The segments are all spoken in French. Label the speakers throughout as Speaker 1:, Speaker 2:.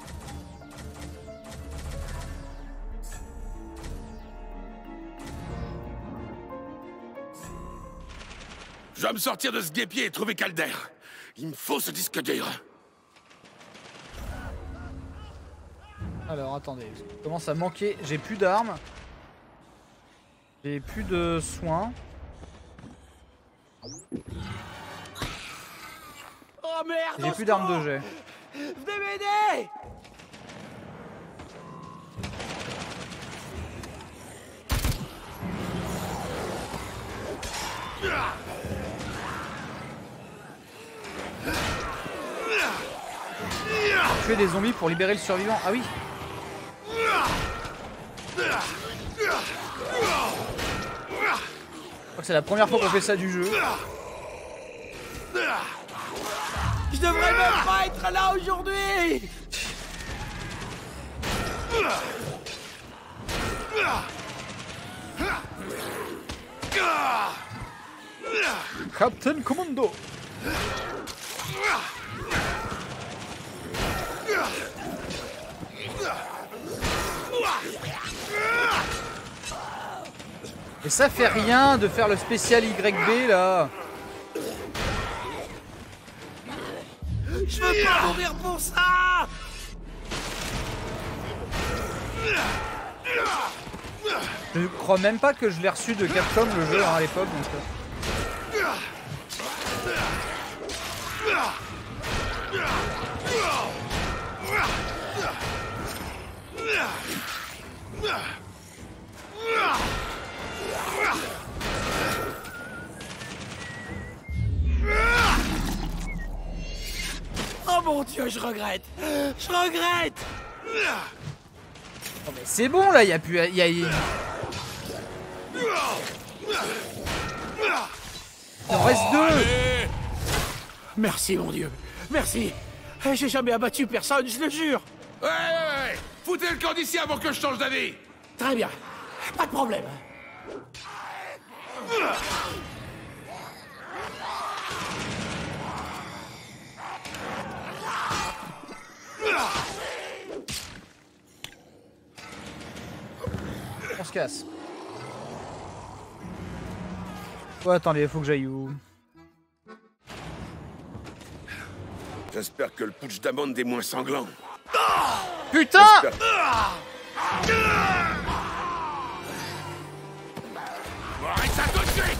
Speaker 1: Je dois me sortir de ce guêpier et trouver Calder. Il me faut ce disque dur.
Speaker 2: Alors attendez, je commence à manquer. J'ai plus d'armes. J'ai plus de soins.
Speaker 3: Oh merde!
Speaker 2: J'ai plus d'armes de jet.
Speaker 3: Venez m'aider!
Speaker 2: Tuer des zombies pour libérer le survivant. Ah oui. Je crois que c'est la première fois qu'on fait ça du jeu.
Speaker 3: Je devrais même pas être là aujourd'hui!
Speaker 2: Captain Commando. Et ça fait rien de faire le spécial YB là.
Speaker 3: Je veux pas mourir pour ça!
Speaker 2: Je crois même pas que je l'ai reçu de Capcom le jeu hein, à l'époque.
Speaker 3: Oh mon Dieu, je regrette! Je regrette!
Speaker 2: Oh, mais c'est bon là, il y a plus. Il en reste deux.
Speaker 3: Merci mon Dieu, merci! J'ai jamais abattu personne, je le jure!
Speaker 1: Ouais. Foutez le camp d'ici avant que je change d'avis.
Speaker 3: Très bien, pas de problème.
Speaker 2: On se casse. Oh, attendez, faut que j'aille où?
Speaker 1: J'espère que le putsch d'amande est moins sanglant.
Speaker 2: Putain!
Speaker 1: Bon, arrête ça tout de suite!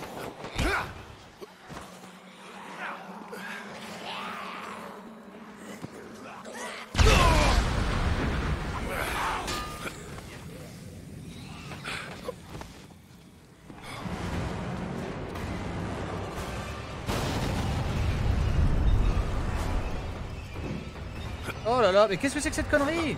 Speaker 2: Oh là là, mais qu'est-ce que c'est que cette connerie?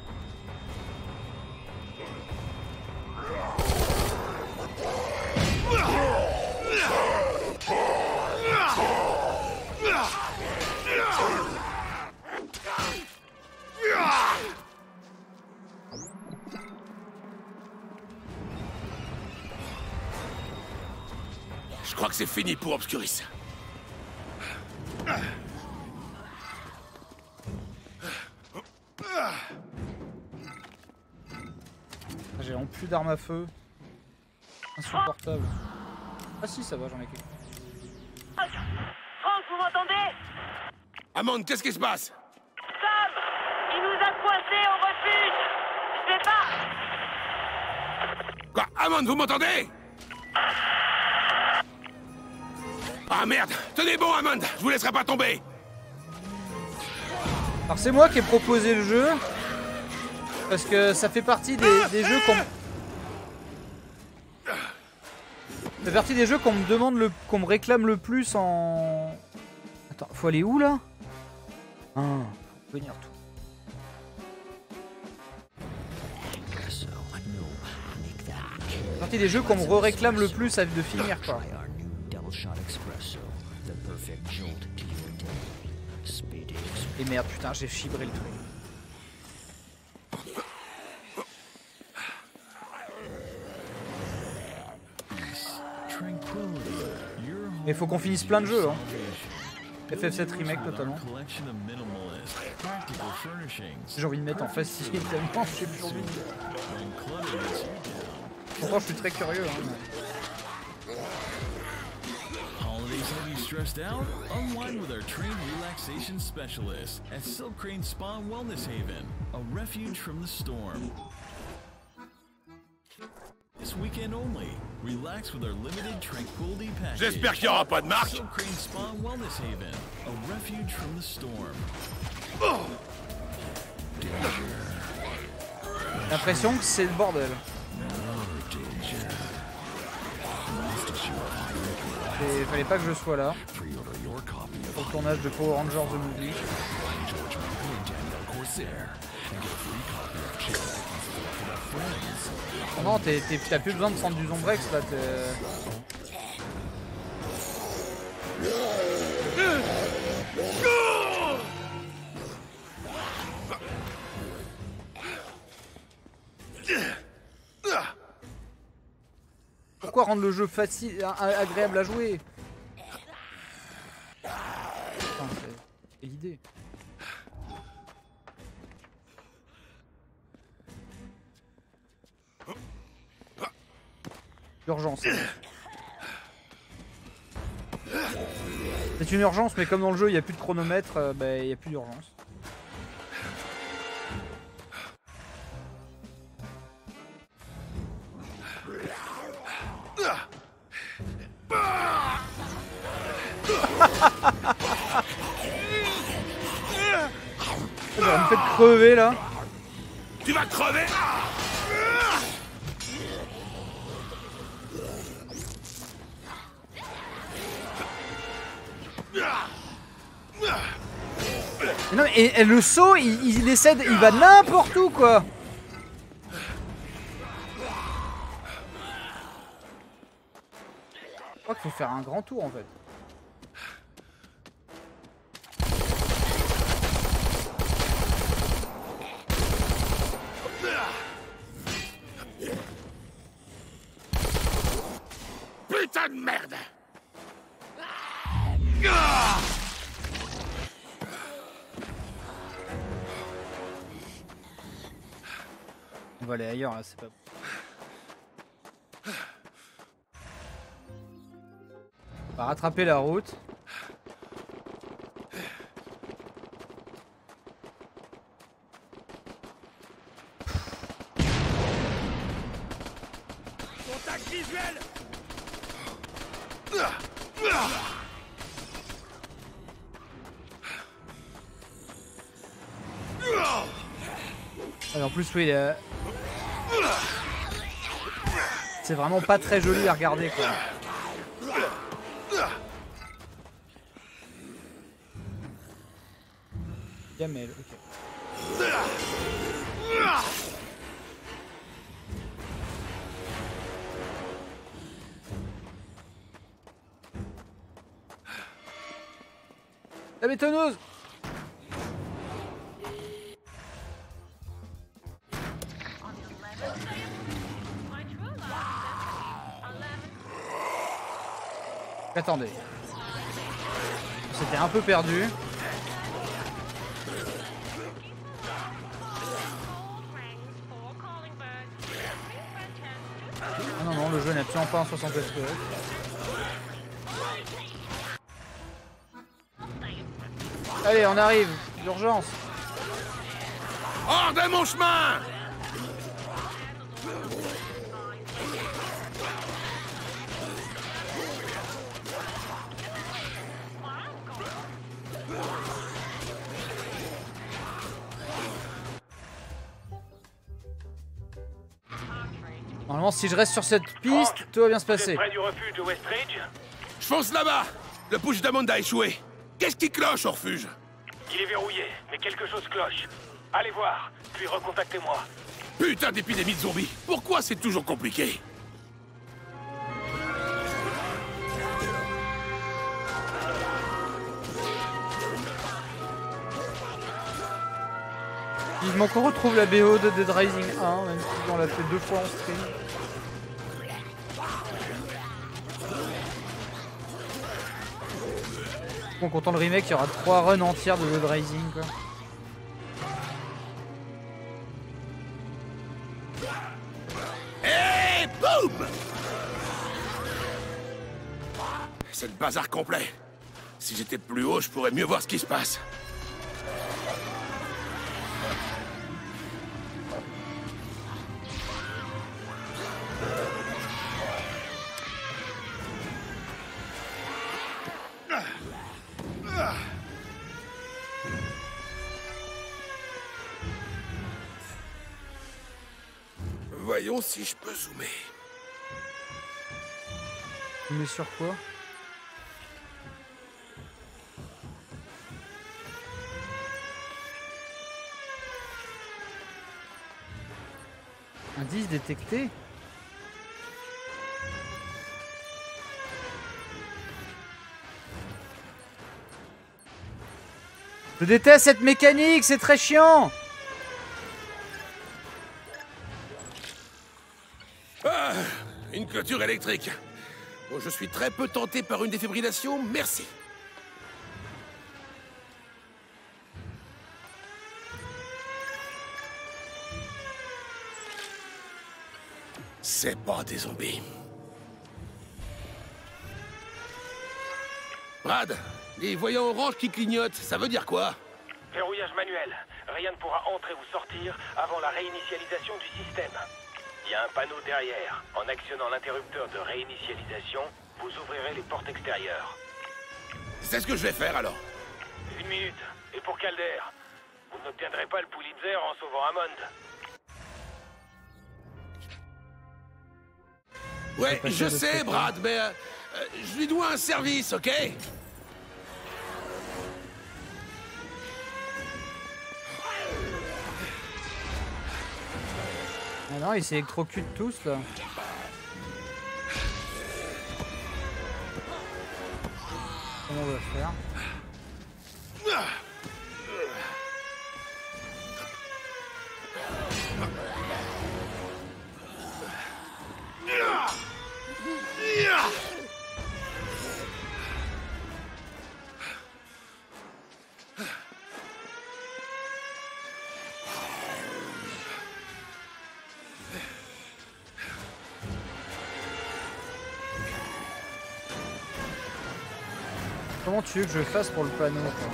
Speaker 1: Je crois que c'est fini pour Obscuris.
Speaker 2: J'ai vraiment plus d'armes à feu. Insupportable. Ah si, ça va, j'en ai quelques.
Speaker 4: Franck, vous m'entendez?
Speaker 1: Amande, qu'est-ce qui se passe?
Speaker 4: Sam! Il nous a coincés au refuge! Je sais pas!
Speaker 1: Quoi? Amande, vous m'entendez? Ah merde! Tenez bon, Amande! Je vous laisserai pas tomber!
Speaker 2: Alors c'est moi qui ai proposé le jeu. Parce que ça fait partie des jeux qu'on... Ça fait partie des jeux qu'on me demande qu'on me réclame le plus en... Attends, faut aller où là? Ah, faut venir tout. C'est partie des jeux qu'on me réclame le plus de finir quoi. Et merde, putain, j'ai fibré le truc. Mais faut qu'on finisse plein de jeux, hein. FF7 Remake notamment. J'ai envie de mettre en facile tellement j'ai plus envie de... Pourtant je suis très curieux. Hein.
Speaker 5: Holidays have you stressed out? Unwind with our trained relaxation specialists at Silk Crane Spa and Wellness Haven, a refuge from the storm. This weekend only, relax with our limited tranquility package.
Speaker 1: J'espère qu'il n'y aura pas de marque.
Speaker 5: Silk Crane Spa and Wellness Haven, a refuge from the storm.
Speaker 2: J'ai l'impression que c'est le bordel. Et fallait pas que je sois là. Pour le tournage de Power Rangers The Movie. Oh non, t'as plus besoin de prendre du Zombrex là. Pourquoi rendre le jeu facile, agréable à jouer? Putain, c'est l'idée. Urgence. C'est une urgence, mais comme dans le jeu il n'y a plus de chronomètre, il n'y a plus d'urgence. Ça me fait crever là.
Speaker 1: Tu vas crever.
Speaker 2: Non et le saut il essaie il va n'importe où quoi. Je crois qu'il faut faire un grand tour en fait.
Speaker 1: Putain de merde.
Speaker 2: On va aller ailleurs là, c'est pas... On va rattraper la route.
Speaker 1: Contact visuel.
Speaker 2: Ah, en plus oui, c'est vraiment pas très joli à regarder quoi. Gamelle, ok. La bétonneuse. Attendez. C'était un peu perdu. Ah non, non, le jeu n'est absolument pas en 60 FPS. Allez, on arrive. D'urgence.
Speaker 1: Hors de mon chemin.
Speaker 2: Normalement, si je reste sur cette piste, tout va bien se passer.
Speaker 6: Près du refuge de Westridge?
Speaker 1: Je fonce là-bas. Le push d'amende a échoué. Qu'est-ce qui cloche au refuge?
Speaker 6: Il est verrouillé, mais quelque chose cloche. Allez voir, puis recontactez-moi.
Speaker 1: Putain d'épidémie de zombies. Pourquoi c'est toujours compliqué?
Speaker 2: Vivement qu'on retrouve la BO de Dead Rising 1, même si on l'a fait 2 fois en stream. Bon, content le remake, il y aura 3 runs entières de Dead Rising quoi.
Speaker 1: c'est le bazar complet. Si j'étais plus haut, je pourrais mieux voir ce qui se passe. Voyons si je peux zoomer.
Speaker 2: Mais sur quoi? Indice détecté. Je déteste cette mécanique, c'est très chiant.
Speaker 1: Ah, une clôture électrique. Bon, je suis très peu tenté par une défibrillation, merci. C'est pas des zombies. Brad, les voyants orange qui clignotent, ça veut dire quoi?
Speaker 6: Verrouillage manuel. Rien ne pourra entrer ou sortir avant la réinitialisation du système. Il y a un panneau derrière. En actionnant l'interrupteur de réinitialisation, vous ouvrirez les portes extérieures.
Speaker 1: C'est ce que je vais faire alors.
Speaker 6: 1 minute. Et pour Calder, vous n'obtiendrez pas le Pulitzer en sauvant Hammond.
Speaker 1: Ouais, je sais, Brad, mais je lui dois un service, ok?
Speaker 2: Ah non, ils s'électrocutent tous là. Comment on va faire? Comment tu veux que je fasse pour le panneau quoi?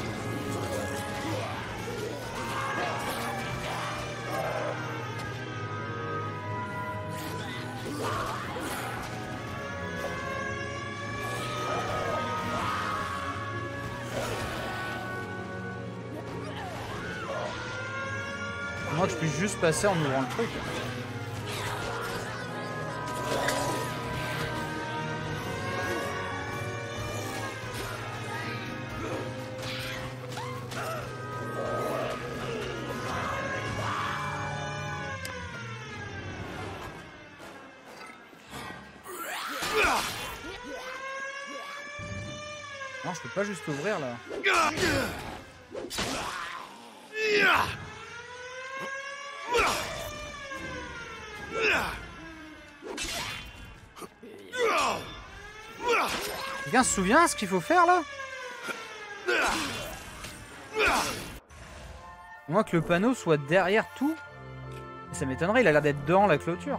Speaker 2: Moi, je puisse juste passer en ouvrant le truc. Non, je peux pas juste ouvrir là. Quelqu'un se souvient ce qu'il faut faire là? Moi que le panneau soit derrière tout. Ça m'étonnerait, il a l'air d'être dans la clôture.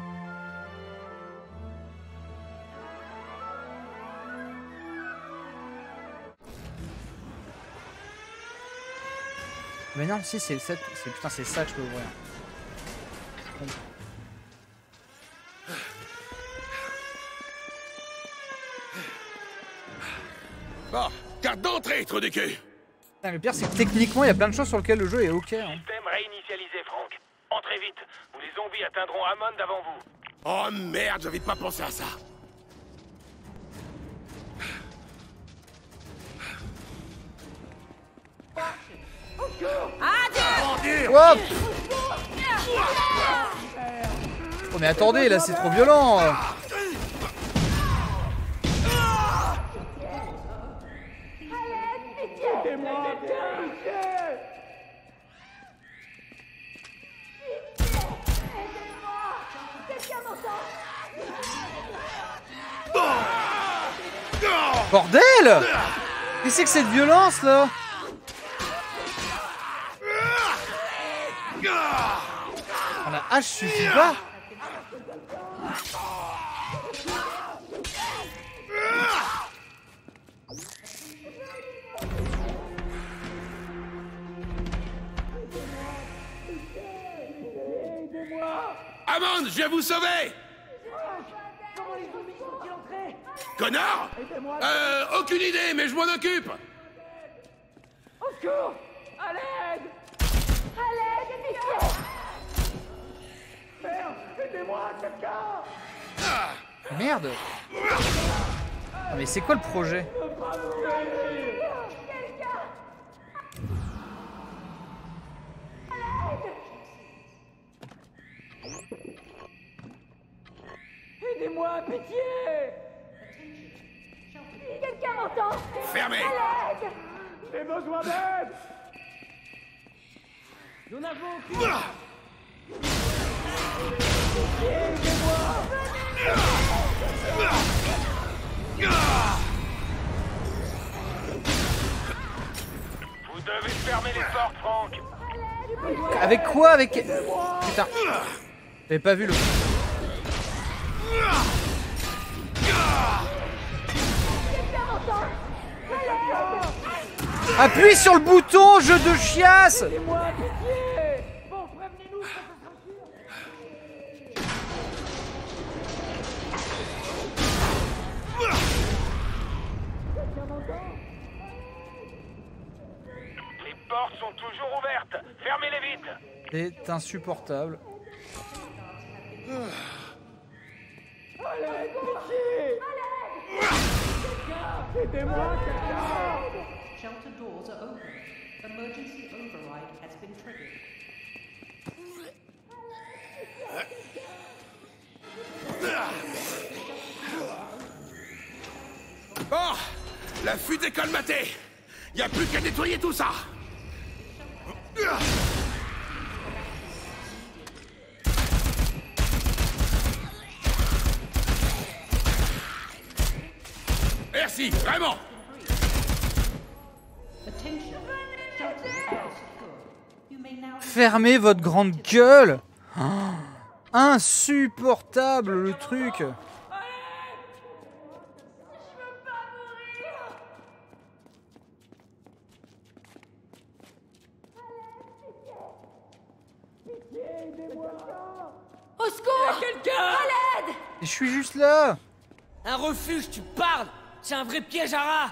Speaker 2: Mais non, si c'est cette... putain, c'est ça que je peux ouvrir.
Speaker 1: Bon, carte d'entrée, trou de cul.
Speaker 2: Putain, le pire, c'est que techniquement, il y a plein de choses sur lesquelles le jeu est ok. Hein.
Speaker 6: Système réinitialisé, Frank. Entrez vite, ou les zombies atteindront Hammond avant vous.
Speaker 1: Oh merde, j'avais pas pensé à ça.
Speaker 2: Hop! Oh mais attendez, là c'est trop violent! Bordel! Qu'est-ce que c'est que cette violence là? Oh, la hache suffit pas.
Speaker 1: Hammond, je viens vous sauver! Connard! Aucune idée, mais je m'en occupe!
Speaker 3: Au secours! À l'aide! Merde! Aidez-moi, quelqu'un!
Speaker 2: Merde. Ah, mais c'est quoi le projet?
Speaker 3: Aidez-moi, pitié!
Speaker 4: Quelqu'un m'entend?
Speaker 1: Fermez!
Speaker 3: J'ai besoin d'aide! Nous n'avons aucune...
Speaker 6: Vous devez fermer les portes, Frank.
Speaker 2: Avec quoi? Avec... Putain. J'avais pas vu le... Appuie sur le bouton, jeu de chiasse!
Speaker 3: Aidez-moi, pitié! Bon, prévenez-nous, ça sera sûr!
Speaker 6: Les portes sont toujours ouvertes. Fermez-les vite.
Speaker 2: C'est insupportable.
Speaker 3: Allez, pitié! Quelqu'un! Aidez-moi, quelqu'un!
Speaker 7: Shelter doors are open. Emergency override has been triggered.
Speaker 1: Oh! La fuite est colmatée! Y a plus qu'à nettoyer tout ça! Merci, vraiment!
Speaker 7: Attention. Shelter is now secure. You may now
Speaker 2: Fermez votre grande gueule! Oh, insupportable le truc!
Speaker 4: Au secours!
Speaker 3: Quelqu'un!
Speaker 2: Et je suis juste là!
Speaker 3: Un refuge, tu parles! C'est un vrai piège à rats!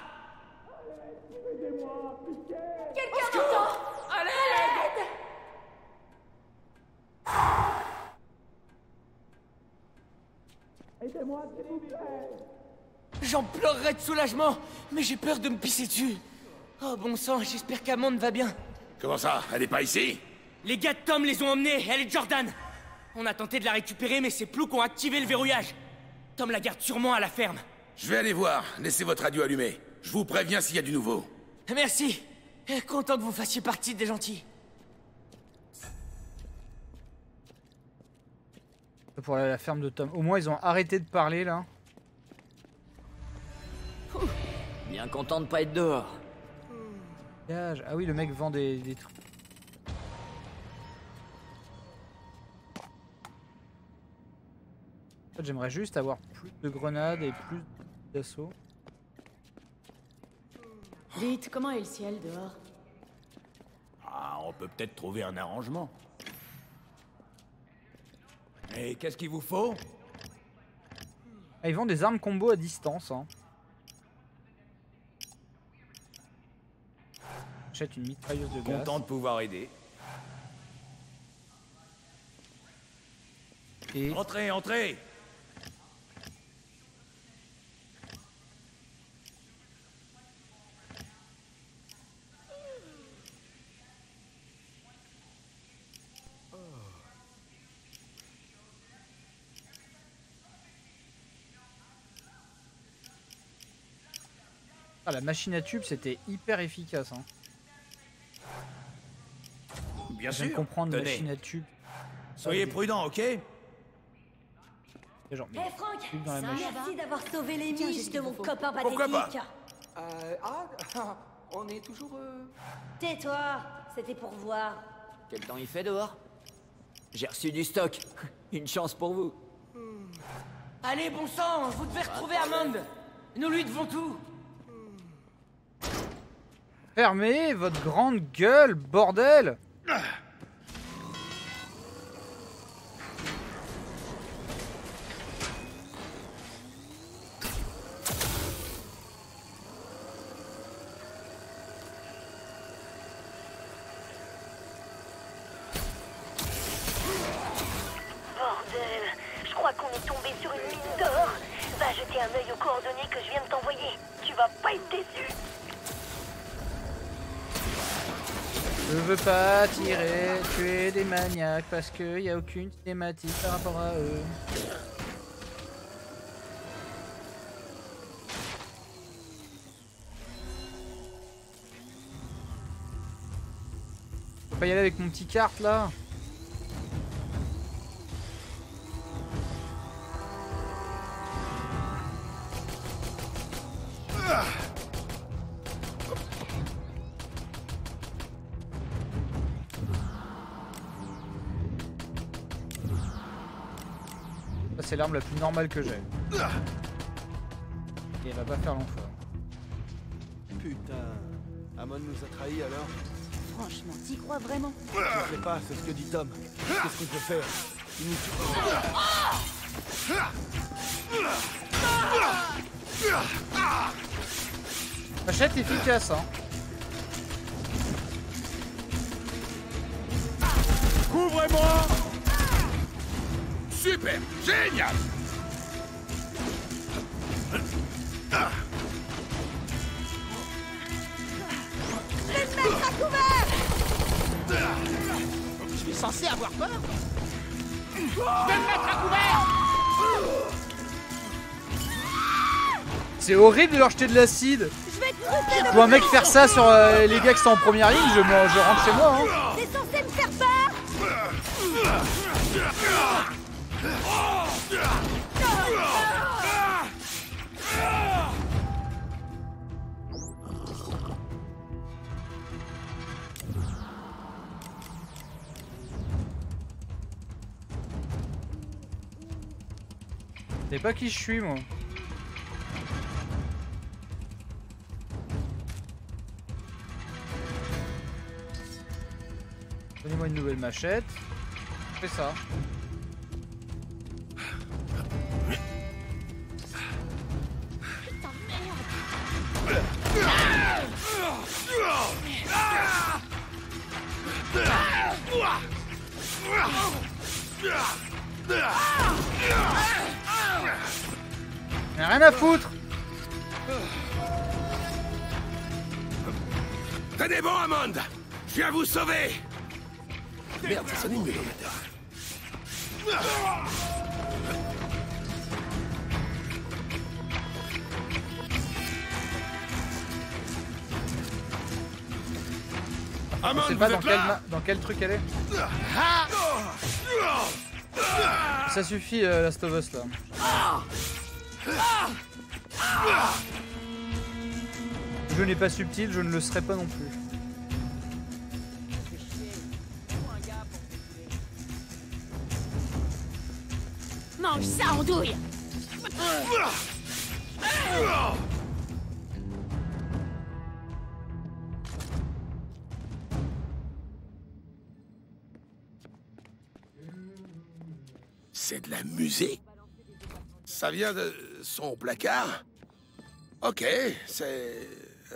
Speaker 4: Quelqu'un m'entend?
Speaker 3: À l'aide! Aidez-moi, s'il vous plaît! J'en pleurerais de soulagement, mais j'ai peur de me pisser dessus. Oh bon sang, j'espère qu'Amande va bien.
Speaker 1: Comment ça? Elle est pas ici?
Speaker 3: Les gars de Tom les ont emmenés, elle est Jordan. On a tenté de la récupérer, mais c'est Plou qui ont activé le verrouillage. Tom la garde sûrement à la ferme.
Speaker 1: Je vais aller voir. Laissez votre radio allumée. Je vous préviens s'il y a du nouveau.
Speaker 3: Merci. Content que vous fassiez partie des gentils.
Speaker 2: Pour aller à la ferme de Tom. Au moins ils ont arrêté de parler là.
Speaker 3: Bien content de pas être dehors.
Speaker 2: Ah oui, le mec vend des trucs. En fait, j'aimerais juste avoir plus de grenades et plus d'assaut.
Speaker 8: Vite, comment est le ciel dehors?
Speaker 9: Ah, on peut peut-être trouver un arrangement. Et qu'est-ce qu'il vous faut?
Speaker 2: Ah, ils vendent des armes combo à distance. Hein. J'achète une mitrailleuse de gaz.
Speaker 9: Content de pouvoir aider.
Speaker 2: Et
Speaker 9: Entrez, entrez!
Speaker 2: ah, la machine à tubes, c'était hyper efficace. Hein.
Speaker 9: Bien
Speaker 2: Je viens de
Speaker 9: sûr.
Speaker 2: comprendre
Speaker 9: Tenez.
Speaker 2: machine à tubes.
Speaker 9: Soyez prudents, ok?
Speaker 2: Et genre, mais
Speaker 4: Hé Franck,
Speaker 2: tubes dans la machine.
Speaker 4: merci d'avoir sauvé les miches de mon copain
Speaker 1: Pourquoi pas?
Speaker 4: pathétique.
Speaker 3: On est toujours...
Speaker 4: Tais-toi, c'était pour voir.
Speaker 3: Quel temps il fait dehors? J'ai reçu du stock. Une chance pour vous. Allez, bon sang, vous devez retrouver Amande. Nous lui devons tout.
Speaker 2: Fermez votre grande gueule, bordel!
Speaker 4: qu'on est tombé sur une mine d'or. Va jeter un œil aux coordonnées que je viens de t'envoyer. Tu vas pas être déçu.
Speaker 2: Je veux pas tuer des maniaques parce qu'il n'y a aucune thématique par rapport à eux. Je peux pas y aller avec mon petit kart là. C'est l'arme la plus normale que j'ai. Et elle va pas faire l'enfer.
Speaker 10: Putain, Amon nous a trahis alors?
Speaker 8: Franchement, t'y crois vraiment?
Speaker 10: Je sais pas, c'est ce que dit Tom. Qu'est-ce qu'on peut faire? Il nous
Speaker 2: Machette efficace, hein.
Speaker 1: Couvrez-moi! Super! Génial!
Speaker 8: Les mettre à couvert!
Speaker 3: Je suis censé avoir peur?
Speaker 8: Je vais me mettre à couvert!
Speaker 2: C'est horrible de leur jeter de l'acide.
Speaker 8: Je vais te truquer de
Speaker 2: Je vois un mec faire ça sur les gars qui sont en première ligne, je rentre chez moi. Hein.
Speaker 8: T'es censé me faire peur!
Speaker 2: Je sais pas qui je suis moi. Donnez-moi une nouvelle machette. Je fais ça. Y'a rien à foutre.
Speaker 1: Tenez bon, Hammond! Je viens vous sauver! Merde, ça sonne mieux, l'amateur. Hammond,
Speaker 2: Je sais pas
Speaker 1: vous êtes là?
Speaker 2: dans quel truc elle est. Ça suffit, Last of Us là. Le jeu n'est pas subtil, je ne le serai pas non plus.
Speaker 8: Mange ça en douille!
Speaker 1: C'est de la musique? Ça vient de son placard? Ok, c'est...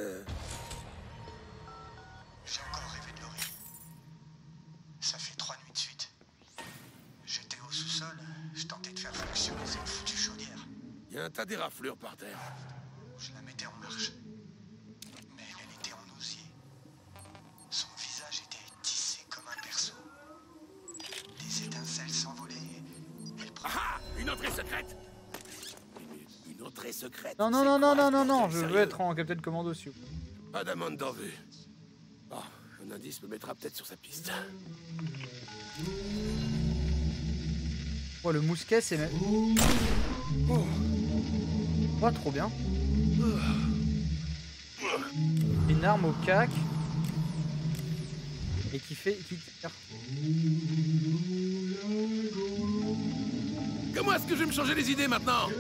Speaker 11: J'ai encore rêvé de Laurie. Ça fait 3 nuits de suite. J'étais au sous-sol, je tentais de faire fonctionner cette foutue chaudière.
Speaker 1: Il y a un tas d'éraflures par terre.
Speaker 11: Je la mettais en marche. Mais elle était en osier. Son visage était tissé comme un perceau. Des étincelles s'envolaient et elle prenait...
Speaker 1: Ah! Une entrée secrète! Une entrée secrète?
Speaker 2: Non, non, non, non, non, non, non, je veux être en Captain Commando aussi.
Speaker 1: Pas d'amende en vue. Bon, un indice me mettra peut-être sur sa piste.
Speaker 2: Oh, le mousquet, c'est... Oh, trop bien. Une arme au cac. Et qui fait... qui tire.
Speaker 1: Comment est-ce que je vais me changer les idées maintenant?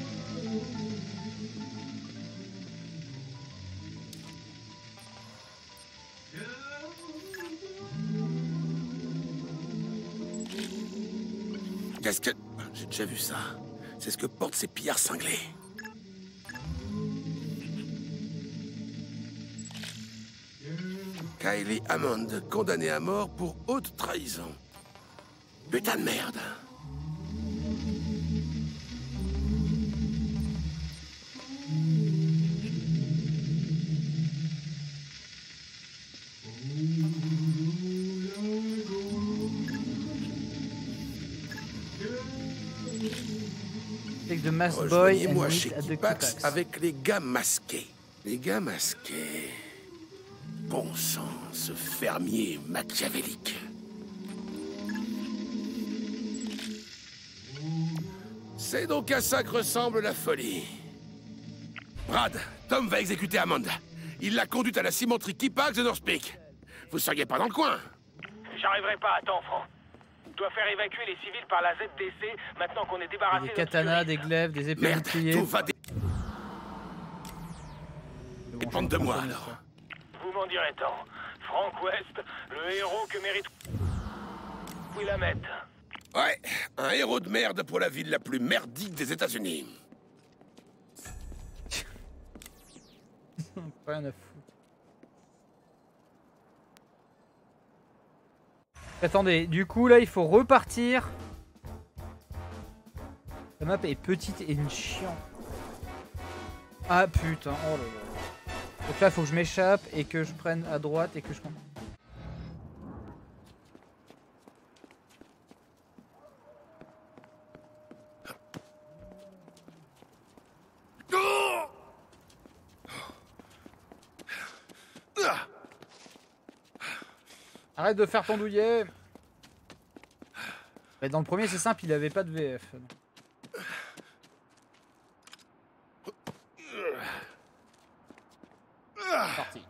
Speaker 1: Qu'est-ce que... J'ai déjà vu ça. C'est ce que portent ces pillards cinglés. Kylie Hammond, condamnée à mort pour haute trahison. Putain de merde.
Speaker 2: the masked boy and
Speaker 1: Rejoignez-moi
Speaker 2: meet
Speaker 1: chez
Speaker 2: at the
Speaker 1: Kipax
Speaker 2: Kipax.
Speaker 1: avec les gars masqués. Les gars masqués. Bon sang, ce fermier machiavélique. C'est donc à ça que ressemble la folie. Brad, Tom va exécuter Amanda. Il l'a conduite à la cimenterie Kipax de North Peak. Vous seriez pas dans le coin?
Speaker 6: J'arriverai pas à temps, Franck. Je dois faire évacuer les civils par la ZDC maintenant qu'on est débarrassé
Speaker 2: Des katanas, des glaives, des épées
Speaker 1: Merde,
Speaker 2: boucliers.
Speaker 1: tout va dépendre de moi alors.
Speaker 6: Vous m'en direz tant. Frank West, le héros que mérite Willamette.
Speaker 1: Ouais, un héros de merde pour la ville la plus merdique des États-Unis.
Speaker 2: Rien à foutre. Attendez, du coup là il faut repartir. La map est petite et chiant. Ah putain, oh là là. Donc là il faut que je m'échappe et que je prenne à droite et que je... Arrête de faire ton douillet. Mais dans le premier c'est simple, il avait pas de VF. Parti.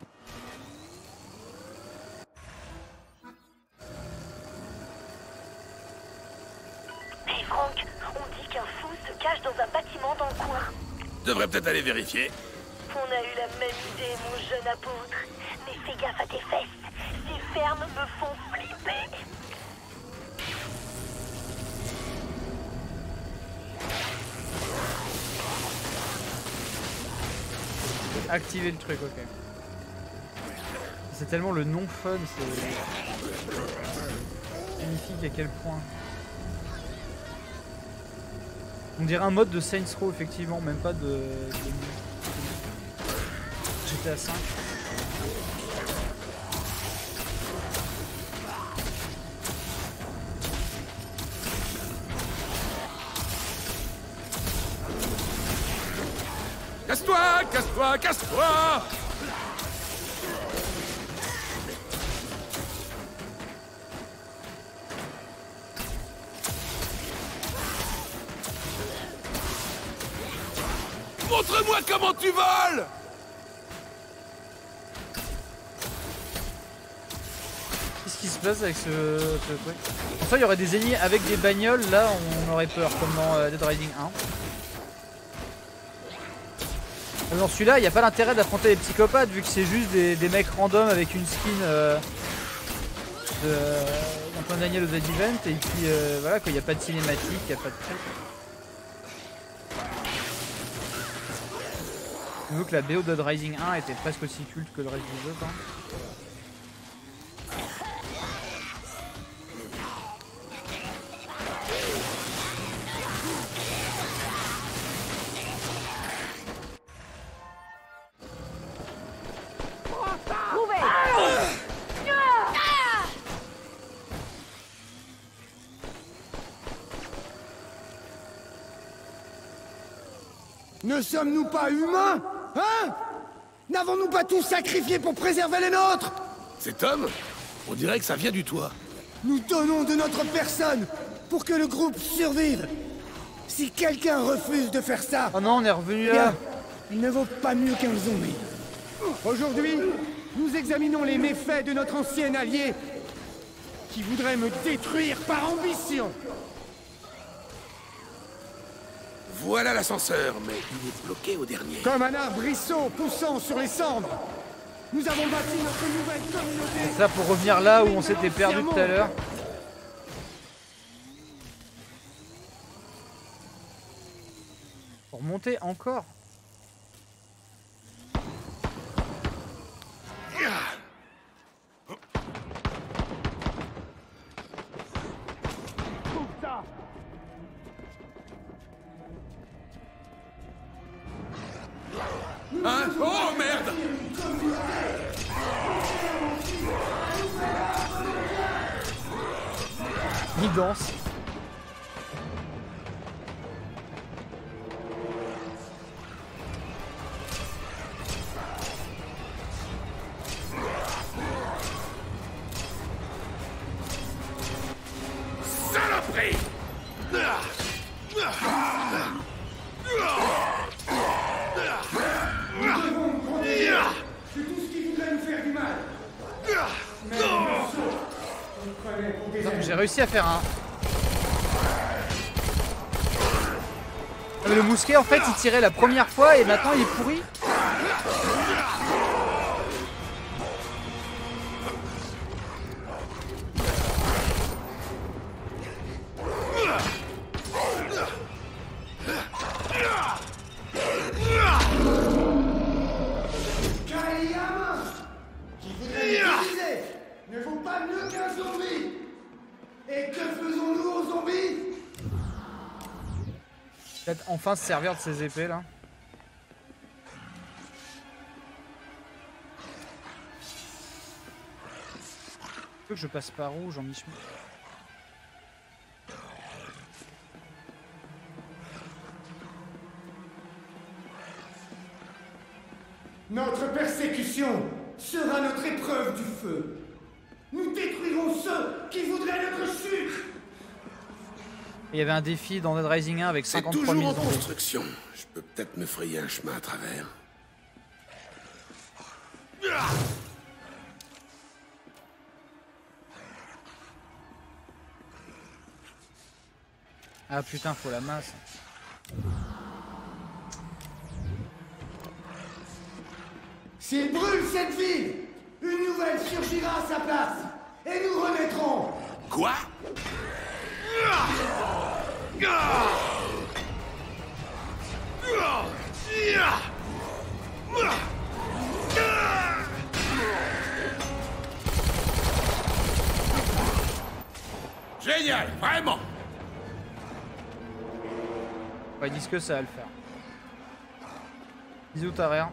Speaker 4: Hey Franck, on dit qu'un fou se cache dans un bâtiment dans le coin.
Speaker 1: Devrais peut-être aller vérifier.
Speaker 4: On a eu la même idée, mon jeune apôtre. Mais fais gaffe à tes fesses. Ces fermes me font flipper.
Speaker 2: Activer le truc, ok. C'est tellement le non fun, c'est magnifique à quel point. On dirait un mode de Saints Row effectivement, même pas de GTA 5.
Speaker 1: Casse-toi, casse-toi, casse-toi! Montre-moi comment tu voles!
Speaker 2: Qu'est-ce qui se passe avec ce truc? En fait, il y aurait des ennemis avec des bagnoles, là on aurait peur, comme dans Dead Rising 1. Dans celui-là, il n'y a pas l'intérêt d'affronter les psychopathes vu que c'est juste des mecs random avec une skin d'un point Daniel au Dead Event et puis voilà quoi, il n'y a pas de cinématique, il n'y a pas de truc. Vu que la BO de Dead Rising 1 était presque aussi culte que le reste du jeu quoi.
Speaker 12: Ne sommes-nous pas humains? Hein? N'avons-nous pas tous sacrifié pour préserver les nôtres?
Speaker 1: Cet homme, on dirait que ça vient du toit.
Speaker 12: Nous donnons de notre personne pour que le groupe survive. Si quelqu'un refuse de faire ça...
Speaker 2: Oh non, on est revenu là.
Speaker 12: Bien, il ne vaut pas mieux qu'un zombie. Aujourd'hui, nous examinons les méfaits de notre ancien allié qui voudrait me détruire par ambition.
Speaker 1: Voilà l'ascenseur, mais il est bloqué au dernier.
Speaker 12: Comme un arbrisseau poussant sur les cendres, nous avons bâti notre nouvelle communauté.
Speaker 2: Ça pour revenir là où on s'était perdu tout à l'heure. Pour monter encore.
Speaker 1: Hein? Oh merde!
Speaker 2: Il danse.
Speaker 1: pris.
Speaker 12: Nous devons nous protéger de tout ce qui voudrait nous faire du mal. Mais les morceaux, on nous prenait pour des ennemis.
Speaker 2: J'ai réussi à faire un... Ah, mais le mousquet en fait il tirait la première fois et maintenant il est pourri.
Speaker 12: Kayama, qui voudrait l'utiliser, ne vaut pas mieux qu'un zombie. Et que faisons-nous aux zombies?
Speaker 2: Peut-être enfin se servir de ces épées là. Faut que je passe par où, Jean-Michel?
Speaker 12: Notre persécution sera notre épreuve du feu. Nous détruirons ceux qui voudraient notre chute.
Speaker 2: Il y avait un défi dans Dead Rising 1 avec
Speaker 1: C'est
Speaker 2: 53
Speaker 1: toujours
Speaker 2: 000
Speaker 1: en
Speaker 2: zombies.
Speaker 1: construction. Je peux peut-être me frayer un chemin à travers.
Speaker 2: Ah putain, faut la masse.
Speaker 12: S'il brûle cette ville, une nouvelle surgira à sa place. Et nous renaîtrons.
Speaker 1: Quoi? Génial, vraiment.
Speaker 2: Ouais, ils disent que ça va le faire. Bisous, Tarer.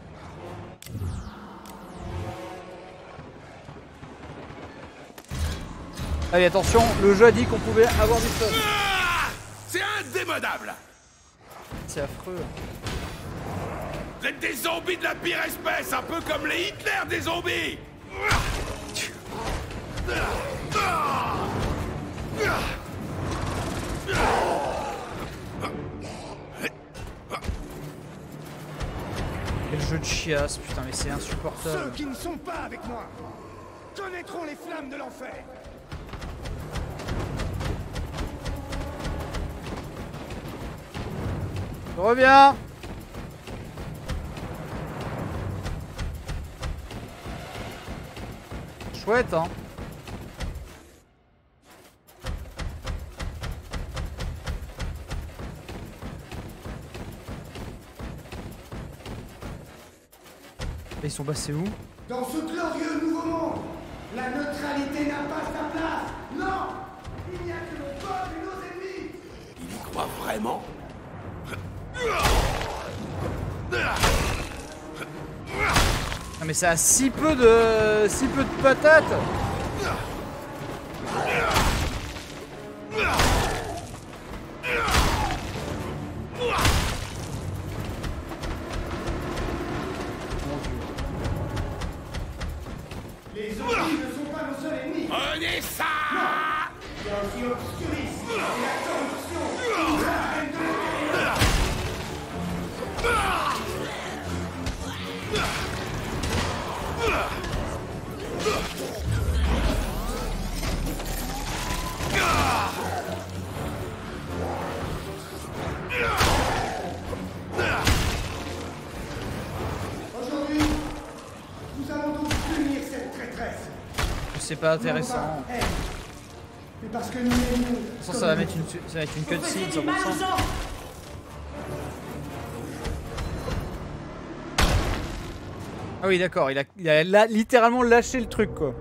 Speaker 2: Allez, attention, le jeu a dit qu'on pouvait avoir du fun.
Speaker 1: C'est indémodable.
Speaker 2: C'est affreux.
Speaker 1: Vous êtes des zombies de la pire espèce, un peu comme les Hitler des zombies.
Speaker 2: Quel jeu de chiasse, putain, mais c'est insupportable.
Speaker 12: Ceux qui ne sont pas avec moi connaîtront les flammes de l'enfer.
Speaker 2: Je reviens. Chouette, hein. Et ils sont passés où?
Speaker 12: Dans ce glorieux nouveau monde, la neutralité n'a pas sa place. Non, il n'y a que nos peuple et nos ennemis.
Speaker 1: Il y croit vraiment?
Speaker 2: Ah mais ça a si peu de patates.
Speaker 12: Les zombies ne sont pas nos seuls ennemis.
Speaker 1: Prenez ça!
Speaker 12: Il y a aussi l'obscurisme et la corruption. La haine de l'intérieur. Aujourd'hui, nous allons donc punir cette traîtresse.
Speaker 2: C'est pas intéressant.
Speaker 12: Mais parce que nous l'aimons.
Speaker 2: Ça va mettre une cutscene 100%. Ah oui d'accord, il a littéralement lâché le truc quoi.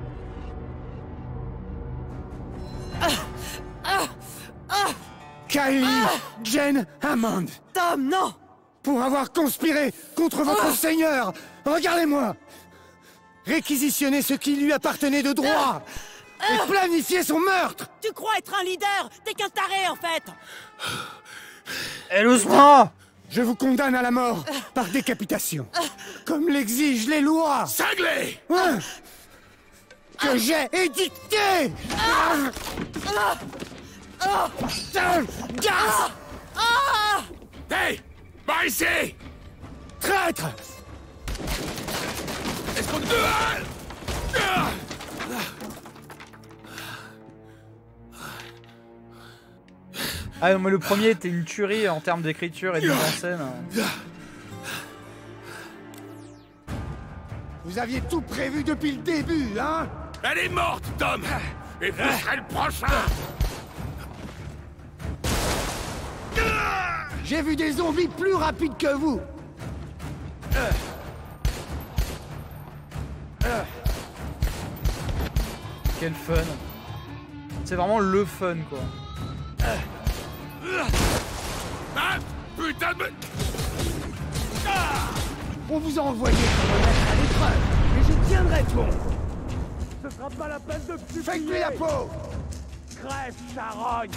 Speaker 12: Kylie, Jen, Hammond.
Speaker 3: Tom, non!
Speaker 12: Pour avoir conspiré contre votre seigneur. Regardez-moi. Réquisitionner ce qui lui appartenait de droit. Et planifier son meurtre.
Speaker 3: Tu crois être un leader? T'es qu'un taré en fait!
Speaker 2: Eh doucement!
Speaker 12: Je vous condamne à la mort par décapitation. Comme l'exigent les lois.
Speaker 1: Cinglé!
Speaker 12: Que j'ai édictées.
Speaker 1: Hey! Par ici!
Speaker 12: Traître!
Speaker 1: Est-ce qu'on...
Speaker 2: Ah non, mais le premier était une tuerie en termes d'écriture et de mise en scène.
Speaker 12: Vous aviez tout prévu depuis le début, hein?
Speaker 1: Elle est morte, Tom! Et vous serez le prochain!
Speaker 12: J'ai vu des zombies plus rapides que vous!
Speaker 2: Quel fun. C'est vraiment le fun, quoi.
Speaker 1: Ah! Putain de...
Speaker 12: On vous a envoyé pour me mettre à l'épreuve, mais je tiendrai bon.
Speaker 13: Ce sera pas la peine de plus.
Speaker 12: Faites-lui la peau!
Speaker 13: Crève, charogne!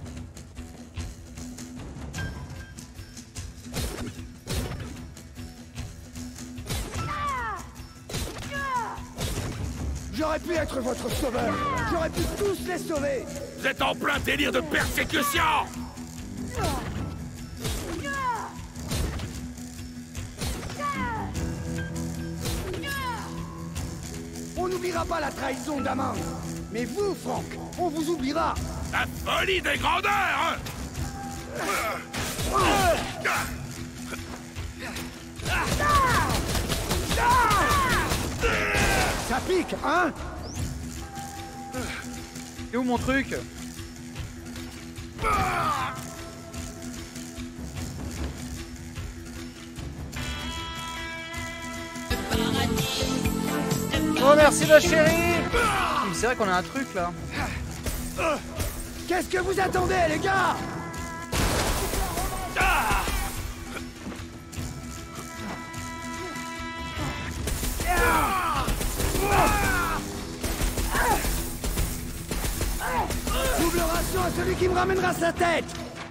Speaker 12: J'aurais pu être votre sauveur! J'aurais pu tous les sauver!
Speaker 1: Vous êtes en plein délire de persécution!
Speaker 12: On n'oubliera pas la trahison d'Amand. Mais vous, Franck, on vous oubliera.
Speaker 1: La folie des grandeurs!
Speaker 12: Ça pique, hein?
Speaker 2: Et où mon truc? Oh merci ma chérie. C'est vrai qu'on a un truc là.
Speaker 12: Qu'est-ce que vous attendez les gars? Double ration à celui qui me ramènera sa tête.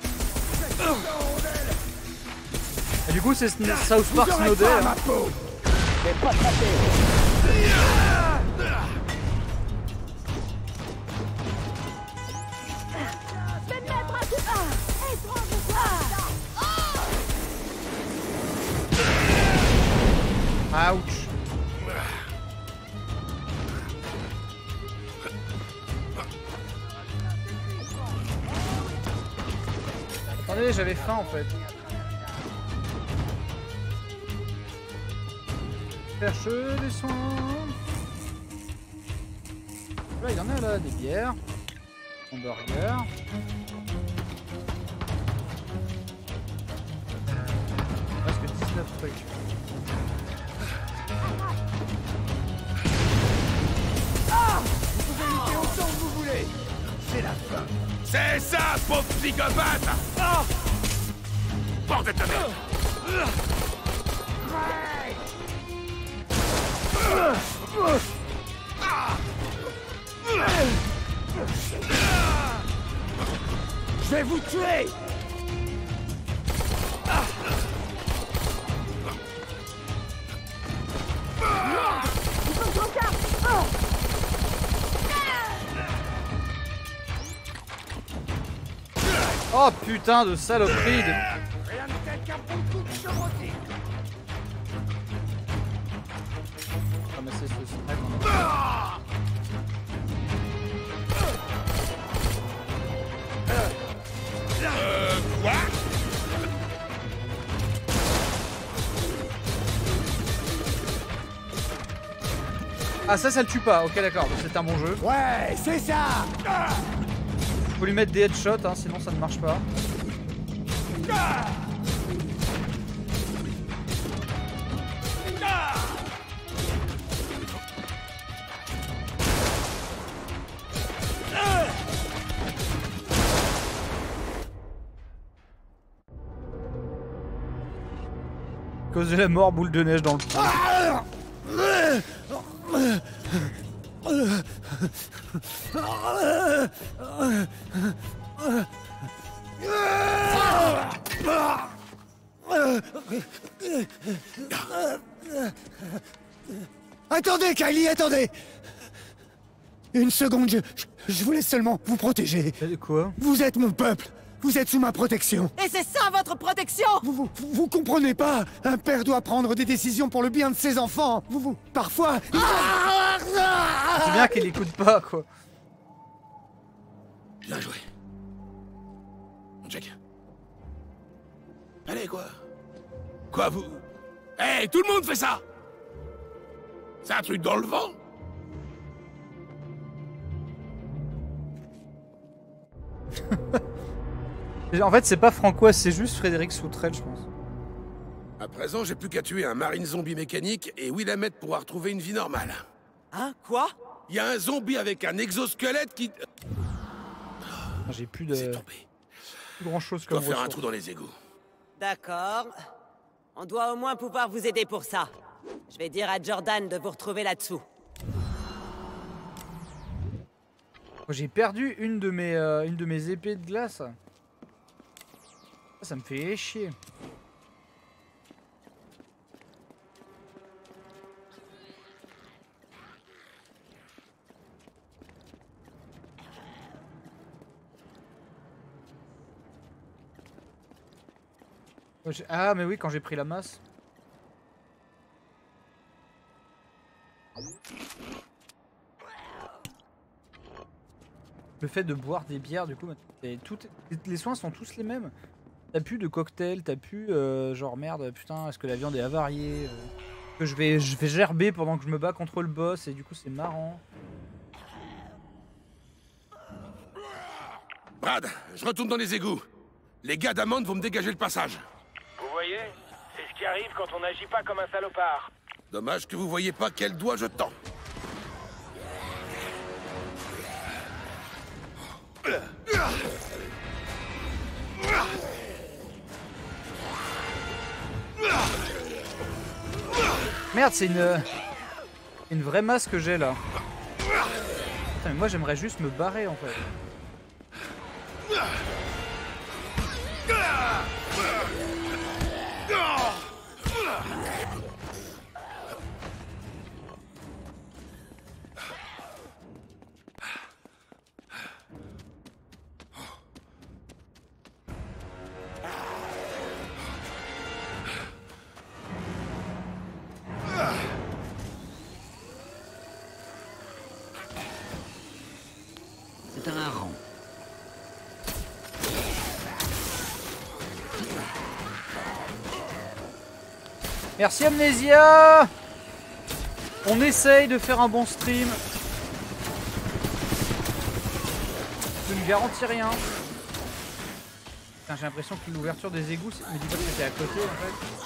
Speaker 2: Et du coup c'est South Park Snowdale.
Speaker 12: Mais pas tapé.
Speaker 8: Je vais me mettre à tout.
Speaker 2: Ouch. Attendez, j'avais faim en fait. Cherche des soins. Là, il y en a là, des bières. Hamburger. Presque 19 trucs.
Speaker 12: Vous pouvez lutter autant que vous voulez. C'est la fin.
Speaker 1: C'est ça, pauvre psychopathe! Bordel de merde!
Speaker 12: Je vais vous tuer!
Speaker 2: Oh putain de saloperie de...
Speaker 12: Rien de tel qu'un bon coup de chevrotique.
Speaker 2: Ramasser ce snack en a...
Speaker 1: Quoi?
Speaker 2: Ah ça le tue pas, ok d'accord, c'est un bon jeu.
Speaker 12: Ouais, c'est ça.
Speaker 2: Faut lui mettre des headshots, hein, sinon ça ne marche pas. Cause de la mort, boule de neige dans le trou.
Speaker 12: Attendez, Kylie, attendez. Une seconde, je voulais seulement vous protéger.
Speaker 2: Quoi?
Speaker 12: Vous êtes mon peuple. Vous êtes sous ma protection.
Speaker 3: Et c'est ça votre protection!
Speaker 12: Vous comprenez pas? Un père doit prendre des décisions pour le bien de ses enfants. Parfois...
Speaker 2: C'est bien qu'il écoute pas, quoi.
Speaker 1: Bien joué. Jack. Allez, quoi? Quoi, vous... Hey, tout le monde fait ça! C'est un truc dans le vent?
Speaker 2: En fait, c'est pas Francois, c'est juste Frédéric Soutrel, je pense.
Speaker 1: À présent, j'ai plus qu'à tuer un marine zombie mécanique et Willamette pourra retrouver une vie normale.
Speaker 3: Hein? Quoi?
Speaker 1: Il y a un zombie avec un exosquelette qui...
Speaker 2: J'ai plus de...
Speaker 1: C'est tombé.
Speaker 2: Plus grand chose
Speaker 1: Je
Speaker 2: comme
Speaker 1: dois faire un
Speaker 2: ressource.
Speaker 1: trou dans les égouts.
Speaker 3: D'accord. On doit au moins pouvoir vous aider pour ça. Je vais dire à Jordan de vous retrouver là-dessous.
Speaker 2: J'ai perdu une de mes épées de glace. Ça me fait chier. Ah mais oui, quand j'ai pris la masse. Le fait de boire des bières, du coup, les soins sont tous les mêmes. T'as plus de cocktail, t'as plus genre merde, putain, est-ce que la viande est avariée que je vais gerber pendant que je me bats contre le boss et du coup c'est marrant.
Speaker 1: Brad, je retourne dans les égouts. Les gars d'Amande vont me dégager le passage.
Speaker 6: Vous voyez? C'est ce qui arrive quand on n'agit pas comme un salopard.
Speaker 1: Dommage que vous voyez pas quel doigt je tends.
Speaker 2: Merde, c'est une vraie masse que j'ai là. Putain, mais moi j'aimerais juste me barrer en fait.
Speaker 3: C'est un hareng.
Speaker 2: Merci Amnesia. On essaye de faire un bon stream. Je ne garantis rien. J'ai l'impression que l'ouverture des égouts me dit pas que c'était à côté en fait.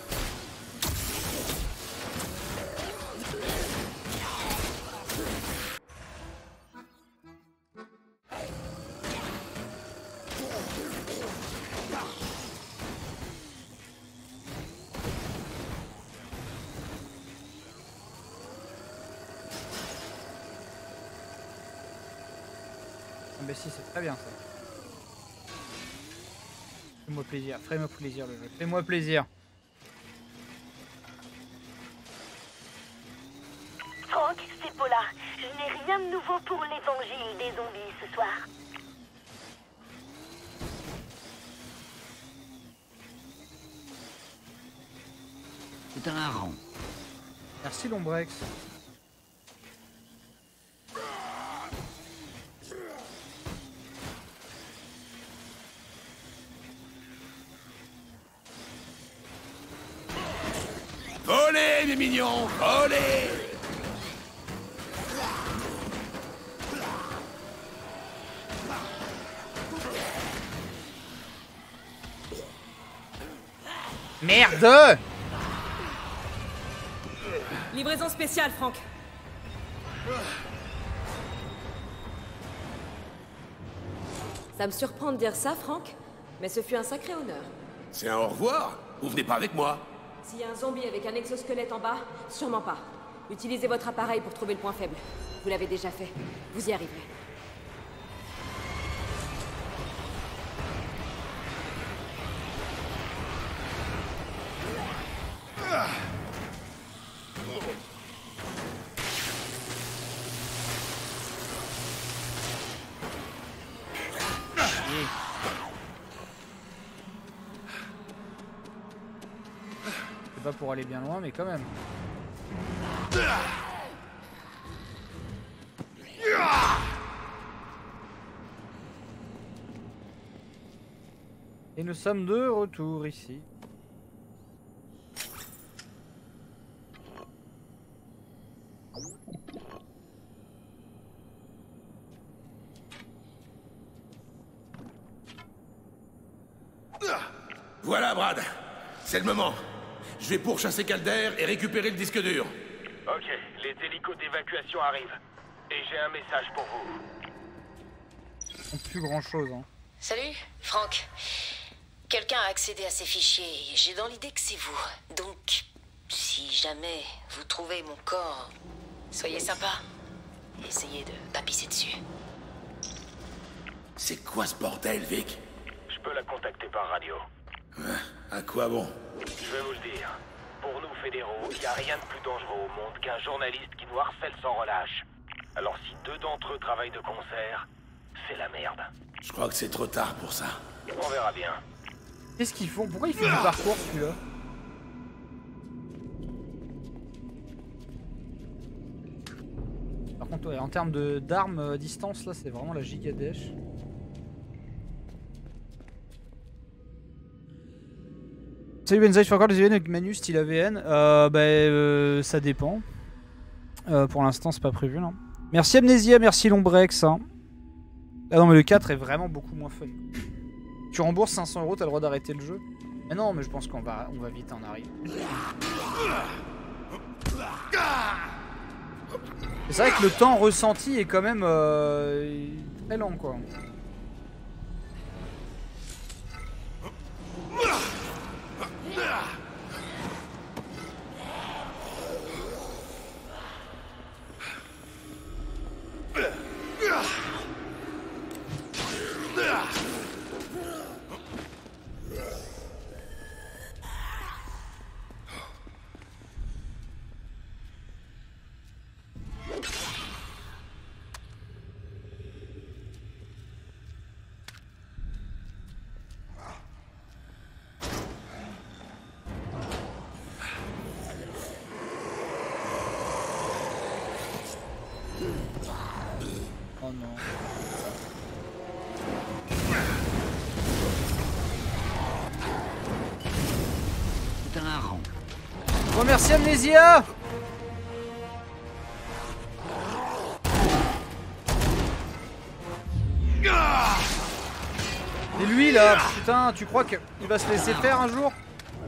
Speaker 2: Si, c'est très bien ça. Fais-moi plaisir, fais-moi plaisir le jeu, fais-moi plaisir.
Speaker 4: Franck, c'est Paula. Je n'ai rien de nouveau pour l'évangile des zombies ce soir.
Speaker 3: C'est un hareng.
Speaker 2: Merci Lombrex.
Speaker 1: Volez, mes mignons, volez!
Speaker 2: Merde!
Speaker 14: Livraison spéciale, Franck. Ça me surprend de dire ça, Franck, mais ce fut un sacré honneur.
Speaker 1: C'est un au revoir? Vous venez pas avec moi?
Speaker 14: S'il y a un zombie avec un exosquelette en bas, sûrement pas. Utilisez votre appareil pour trouver le point faible. Vous l'avez déjà fait. Vous y arriverez.
Speaker 2: C'est pas pour aller bien loin, mais quand même. Et nous sommes de retour ici.
Speaker 1: Voilà, Brad. C'est le moment. Je vais pourchasser Calder et récupérer le disque dur.
Speaker 6: Ok, les hélicos d'évacuation arrivent. Et j'ai un message pour vous.
Speaker 2: Plus grand chose, hein.
Speaker 15: Salut, Franck. Quelqu'un a accédé à ces fichiers et j'ai dans l'idée que c'est vous. Donc, si jamais vous trouvez mon corps, soyez sympa. Essayez de pas pisser dessus.
Speaker 1: C'est quoi ce bordel, Vic?
Speaker 6: Je peux la contacter par radio.
Speaker 1: À quoi bon?
Speaker 6: Je vais vous le dire. Pour nous, fédéraux, il n'y a rien de plus dangereux au monde qu'un journaliste qui nous harcèle sans relâche. Alors si 2 d'entre eux travaillent de concert, c'est la merde.
Speaker 1: Je crois que c'est trop tard pour ça.
Speaker 6: On verra bien.
Speaker 2: Qu'est-ce qu'ils font? Pourquoi il fait du parcours, celui-là? Par contre, ouais, en termes d'armes distance, là, c'est vraiment la gigadèche. Salut Benzaï, je fais encore des EVN avec Manu style AVN. Ça dépend. Pour l'instant, c'est pas prévu, non. Merci Amnesia, merci Lombrex. Hein. Ah non, mais le 4 est vraiment beaucoup moins fun. Tu rembourses 500 €, t'as le droit d'arrêter le jeu. Mais non, mais je pense qu'on va vite en arriver. C'est vrai que le temps ressenti est quand même très lent, quoi. Oh non.
Speaker 3: C'est un rang.
Speaker 2: Oh merci Amnesia. Et lui là, putain, tu crois qu'il va se laisser faire un jour?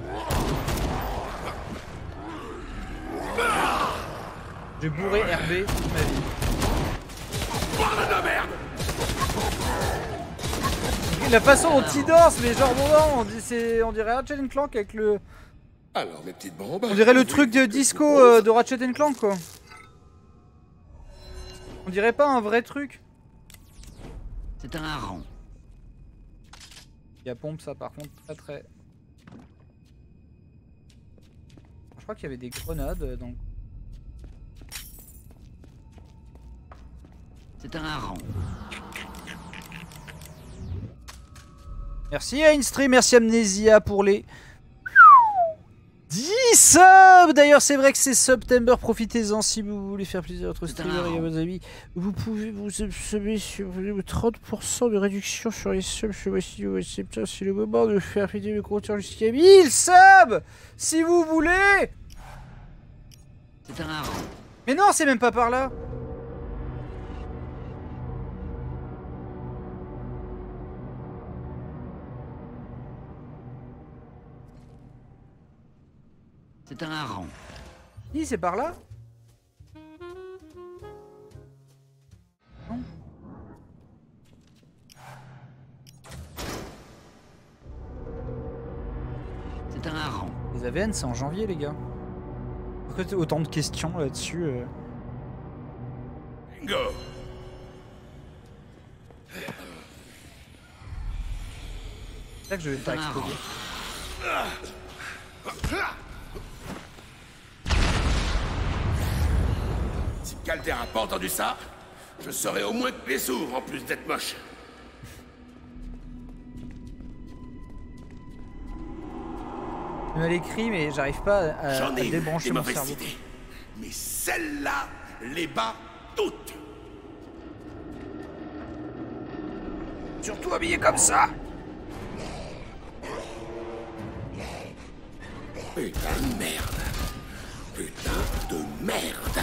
Speaker 2: J'ai bourré RB toute ma vie. La façon dont il danse, mais genre bon, on dirait Ratchet & Clank avec le...
Speaker 1: Alors, mes petites bombes...
Speaker 2: On dirait le truc de disco de Ratchet & Clank, quoi. On dirait pas un vrai truc.
Speaker 3: C'est un rang.
Speaker 2: Il y a pompe ça par contre, très... Je crois qu'il y avait des grenades, donc...
Speaker 3: C'est un rang.
Speaker 2: Merci Ainstream, merci Amnesia pour les 10 subs. D'ailleurs c'est vrai que c'est September, profitez-en si vous voulez faire plaisir à votre streamer et à vos amis. Vous pouvez vous subscriber sur 30% de réduction sur les subs chez Voici. C'est le moment de faire péter le compteur jusqu'à 1000 subs si vous voulez.
Speaker 3: C'est un rang.
Speaker 2: Mais non, c'est même pas par là.
Speaker 3: C'est un rang.
Speaker 2: Si, c'est par là. Non.
Speaker 3: C'est un rang.
Speaker 2: Les AVN, c'est en janvier, les gars. Pourquoi t'as autant de questions là-dessus
Speaker 1: Bingo.
Speaker 2: C'est là que je vais te faire exploser.
Speaker 1: Si Calder a pas entendu ça, je serais au moins que les sourds en plus d'être moche.
Speaker 2: à l'écrit, mais j'arrive pas à
Speaker 1: J'en ai
Speaker 2: débrancher
Speaker 1: des
Speaker 2: mon
Speaker 1: mauvaises
Speaker 2: cerveau.
Speaker 1: idées. Mais celle-là les bat toutes.
Speaker 2: Surtout habillé comme ça.
Speaker 1: Putain de merde. Putain de merde.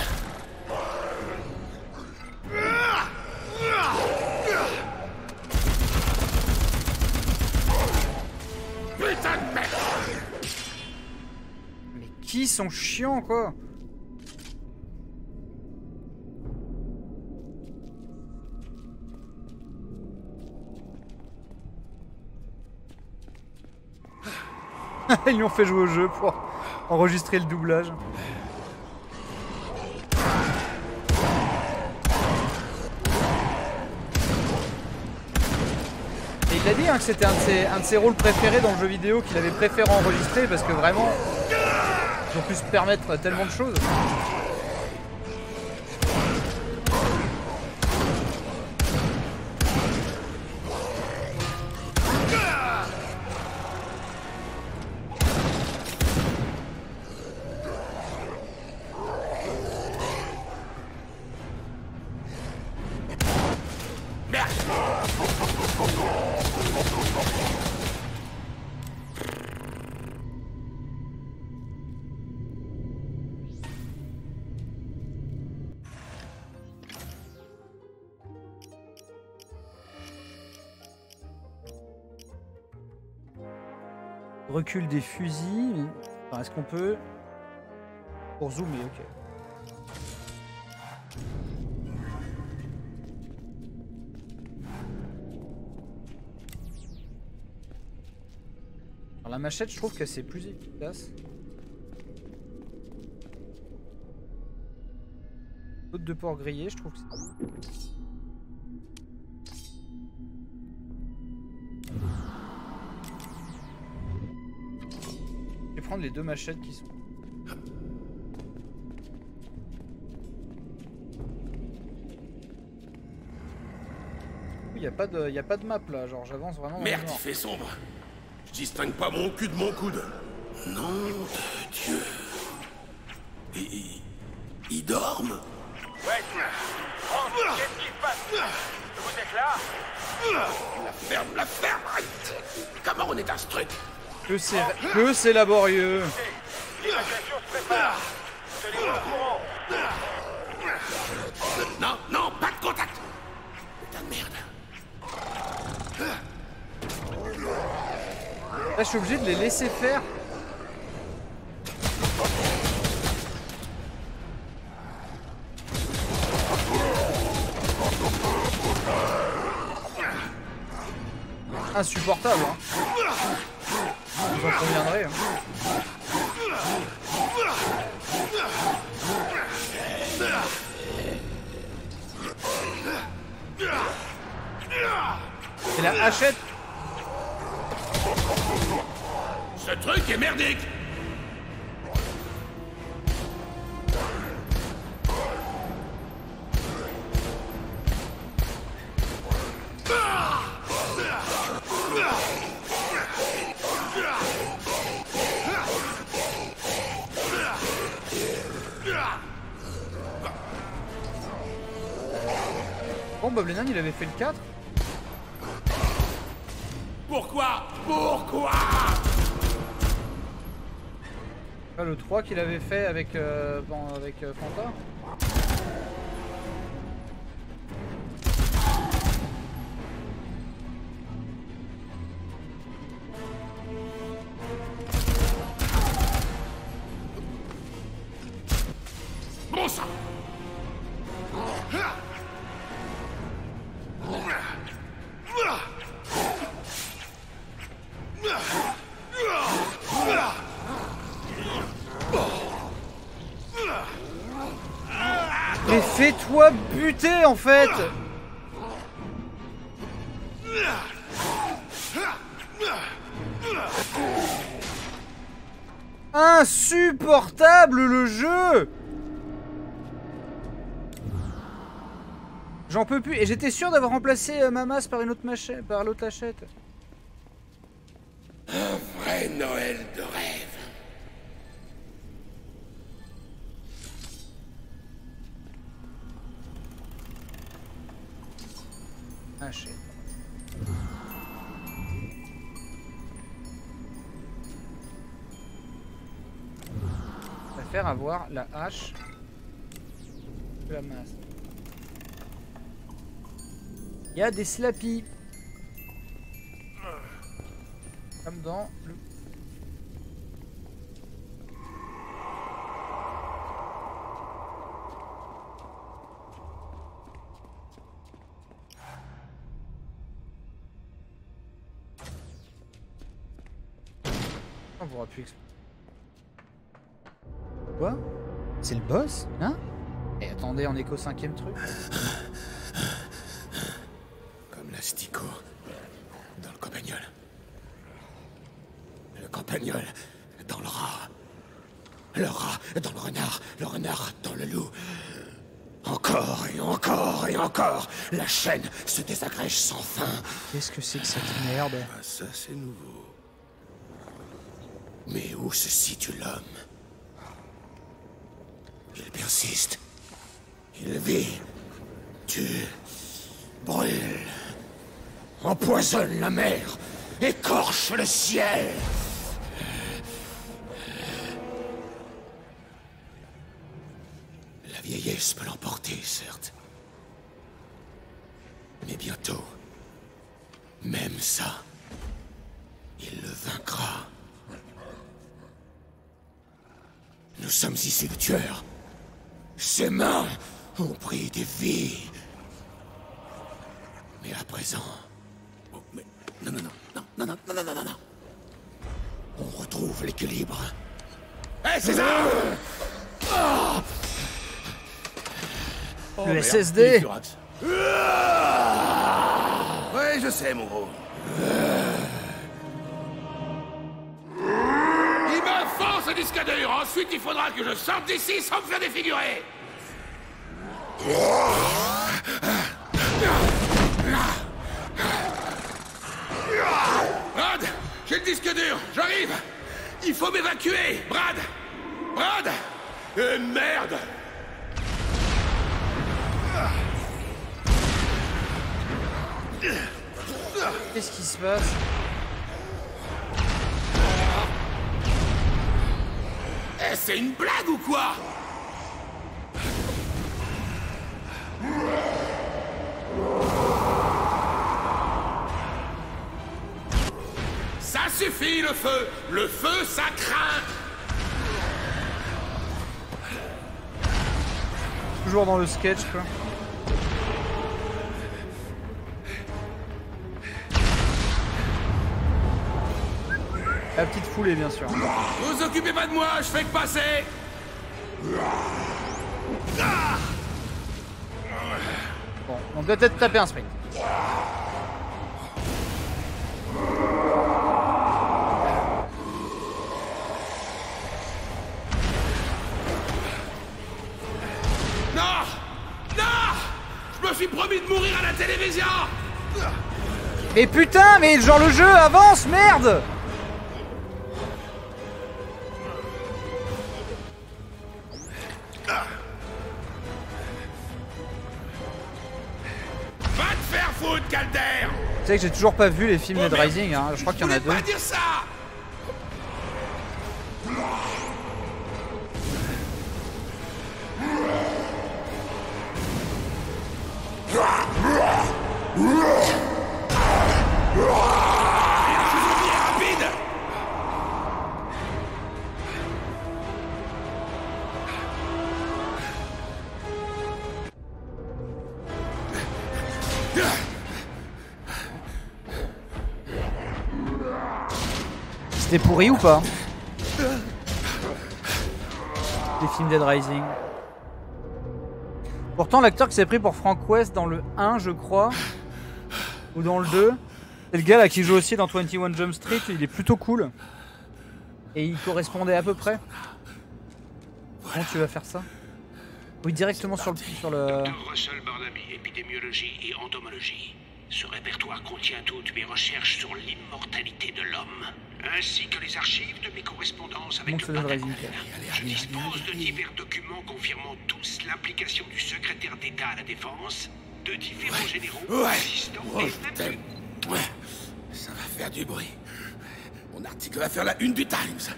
Speaker 1: Putain de merde.
Speaker 2: Mais qui sont chiants, quoi. Ils lui ont fait jouer au jeu pour enregistrer le doublage. Et il a dit hein, que c'était un de ses rôles préférés dans le jeu vidéo qu'il avait préféré enregistrer parce que vraiment ils ont pu se permettre tellement de choses. Recul des fusils. Enfin, est-ce qu'on peut... Pour zoomer, ok. Alors, la machette, je trouve que c'est plus efficace. Côte de porc grillé, je trouve que c'est... Je vais prendre les deux machettes qui sont... Il n'y a pas de map là, genre j'avance vraiment dans
Speaker 1: Merde,
Speaker 2: le
Speaker 1: il
Speaker 2: noir.
Speaker 1: fait sombre. Je distingue pas mon cul de mon coude. Nom de Dieu. Ils dorment.
Speaker 6: Ouais, Franck, qu'est-ce qui se passe? Vous êtes là?
Speaker 1: La ferme, comment on est instruit?
Speaker 2: Que c'est laborieux.
Speaker 6: L'évacuation se prépare. Tenez-vous au courant.
Speaker 1: Non, non, pas de contact. Putain de merde.
Speaker 2: Là, je suis obligé de les laisser faire. Insupportable, hein. Vous en conviendrez. Hein. Et la hachette.
Speaker 1: Ce truc est merdique.
Speaker 2: Bon, Bob Lennon, il avait fait le 4.
Speaker 1: Pourquoi?
Speaker 2: Pas le 3 qu'il avait fait avec, Fanta.
Speaker 1: Bon sang.
Speaker 2: Mais fais-toi buter en fait! Insupportable le jeu! J'en peux plus. Et j'étais sûr d'avoir remplacé ma masse par une autre machette, par l'autre hachette.
Speaker 1: Un vrai Noël de rêve.
Speaker 2: Haché. Je préfère avoir la hache que la masse. Il y a des slappies. Comme dans le... On pourra plus explorer. Quoi? C'est le boss? Hein? Et attendez, on est qu'au 5e truc.
Speaker 1: Comme l'asticot dans le campagnol. Le campagnol dans le rat. Le rat dans le renard dans le loup. Encore et encore et encore, la chaîne se désagrège sans fin.
Speaker 2: Qu'est-ce que c'est que cette merde?
Speaker 1: Ah, ça c'est nouveau. Mais où se situe l'homme? Il persiste. Il vit. Tue. Brûle. Empoisonne la mer. Écorche le ciel. La vieillesse peut l'emporter, certes. Mais bientôt, même ça, il le vaincra. Nous sommes ici le tueur. Ses mains ont pris des vies. Mais à présent... Oh, mais... Non. On retrouve l'équilibre. Hé, César!
Speaker 2: Le SSD!
Speaker 1: Ouais, je sais, mon gros. Il me faut ce disque dur. Ensuite, il faudra que je sorte d'ici sans me faire défigurer. Brad, j'ai le disque dur. J'arrive. Il faut m'évacuer. Brad. Merde.
Speaker 2: Qu'est-ce qui se passe?
Speaker 1: Eh, c'est une blague ou quoi? Ça suffit, le feu! Le feu, ça craint!
Speaker 2: Toujours dans le sketch, quoi. La petite foulée, bien sûr.
Speaker 1: Vous occupez pas de moi, je fais que passer!
Speaker 2: Bon, on doit peut-être taper un sprint.
Speaker 1: Je me suis promis de mourir à la télévision!
Speaker 2: Mais putain, mais genre le jeu avance, merde!
Speaker 1: Va te faire foutre, Calder!
Speaker 2: Tu sais que j'ai toujours pas vu les films Dead Rising, hein. Je crois qu'il y en a deux.
Speaker 1: Pas dire ça! Rapide!
Speaker 2: C'était pourri ou pas? Les films Dead Rising. Pourtant, l'acteur qui s'est pris pour Frank West dans le 1, je crois, ou dans le 2, c'est le gars là qui joue aussi dans 21 Jump Street, il est plutôt cool. Et il correspondait à peu près. Comment tu vas faire ça? Oui, directement sur le...
Speaker 16: Dr. Russell Barnaby, épidémiologie et entomologie. Ce répertoire contient toutes mes recherches sur l'immortalité de l'homme, ainsi que les archives de mes correspondances avec le Pentagone. Je dispose de divers documents confirmant tous l'implication du secrétaire d'État à la Défense de différents généraux,
Speaker 1: Ouais.
Speaker 16: résistants et même
Speaker 1: Ouais. Ça va faire du bruit. Mon article va faire la une du Times.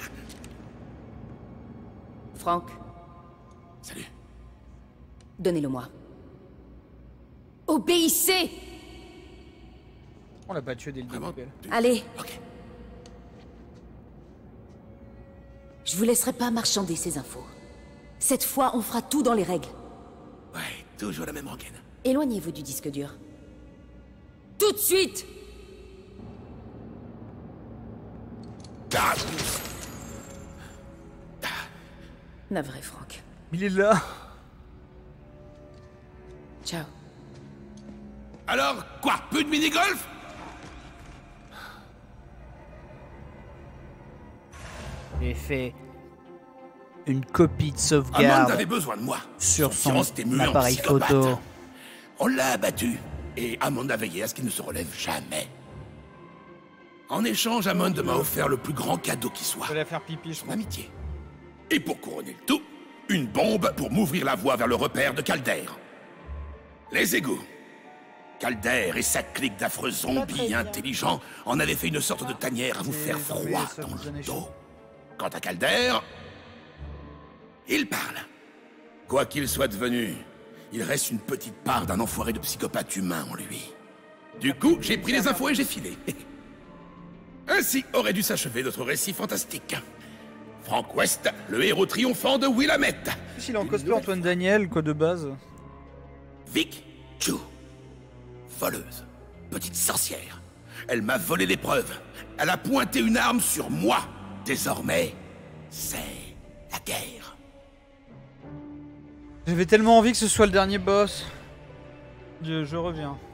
Speaker 14: Franck,
Speaker 1: Salut.
Speaker 14: donnez-le-moi. Obéissez!
Speaker 2: On l'a pas tué dès le début.
Speaker 14: Allez. Je vous laisserai pas marchander ces infos. Cette fois, on fera tout dans les règles.
Speaker 1: Ouais, toujours la même rengaine.
Speaker 14: Éloignez-vous du disque dur. Tout de suite! Navré, Franck.
Speaker 2: Il est là.
Speaker 14: Ciao.
Speaker 1: Alors, quoi? Plus de mini-golf?
Speaker 2: J'ai fait une copie de
Speaker 1: Amand
Speaker 2: sauvegarde
Speaker 1: avait besoin de moi.
Speaker 2: sur son
Speaker 1: Confiance t'est muée en
Speaker 2: appareil
Speaker 1: psychopathe.
Speaker 2: photo.
Speaker 1: On l'a abattu. Et Amand a veillé à ce qu'il ne se relève jamais. En échange, Amand m'a offert le plus grand cadeau qui soit.
Speaker 2: Je vais faire pipi,
Speaker 1: son amitié. Et pour couronner le tout, une bombe pour m'ouvrir la voie vers le repère de Calder. Les égouts. Calder et sa clique d'affreux zombies intelligents en avaient fait une sorte de tanière à vous faire froid dans le dos. Quant à Calder, il parle. Quoi qu'il soit devenu, il reste une petite part d'un enfoiré de psychopathe humain en lui. Du coup, j'ai pris les infos et j'ai filé. Ainsi aurait dû s'achever notre récit fantastique. Frank West, le héros triomphant de Willamette.
Speaker 2: Il est en cosplay Antoine Daniel, quoi, de base.
Speaker 1: Vic Chu. Voleuse. Petite sorcière. Elle m'a volé les preuves. Elle a pointé une arme sur moi. Désormais, c'est la guerre.
Speaker 2: J'avais tellement envie que ce soit le dernier boss. Je reviens.